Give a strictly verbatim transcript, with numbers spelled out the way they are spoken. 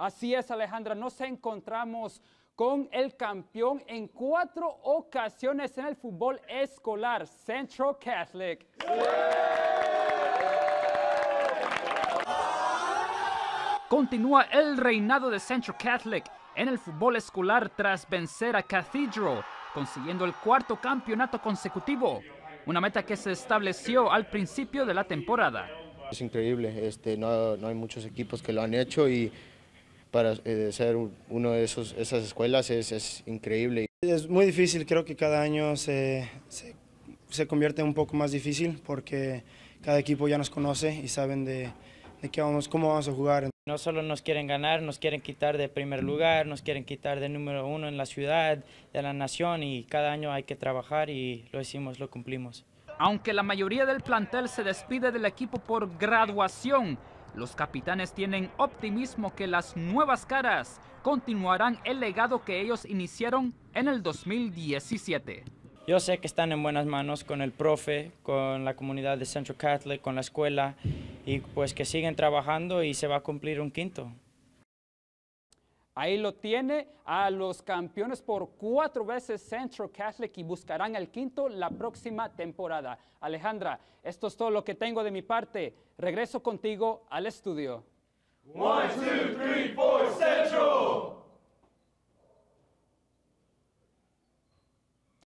Así es, Alejandra, nos encontramos con el campeón en cuatro ocasiones en el fútbol escolar, Central Catholic. Continúa el reinado de Central Catholic en el fútbol escolar tras vencer a Cathedral, consiguiendo el cuarto campeonato consecutivo, una meta que se estableció al principio de la temporada. Es increíble, este, no, no hay muchos equipos que lo han hecho y para eh, ser uno de esos, esas escuelas es, es increíble. Es muy difícil, creo que cada año se, se, se convierte un poco más difícil porque cada equipo ya nos conoce y saben de, de qué vamos, cómo vamos a jugar. No solo nos quieren ganar, nos quieren quitar de primer lugar, nos quieren quitar de número uno en la ciudad, de la nación, y cada año hay que trabajar y lo hicimos, lo cumplimos. Aunque la mayoría del plantel se despide del equipo por graduación, los capitanes tienen optimismo que las nuevas caras continuarán el legado que ellos iniciaron en el dos mil diecisiete. Yo sé que están en buenas manos con el profe, con la comunidad de Central Catholic, con la escuela, y pues que siguen trabajando y se va a cumplir un quinto. Ahí lo tiene, a los campeones por cuatro veces Central Catholic, y buscarán el quinto la próxima temporada. Alejandra, esto es todo lo que tengo de mi parte. Regreso contigo al estudio. One, two, three, four, Central!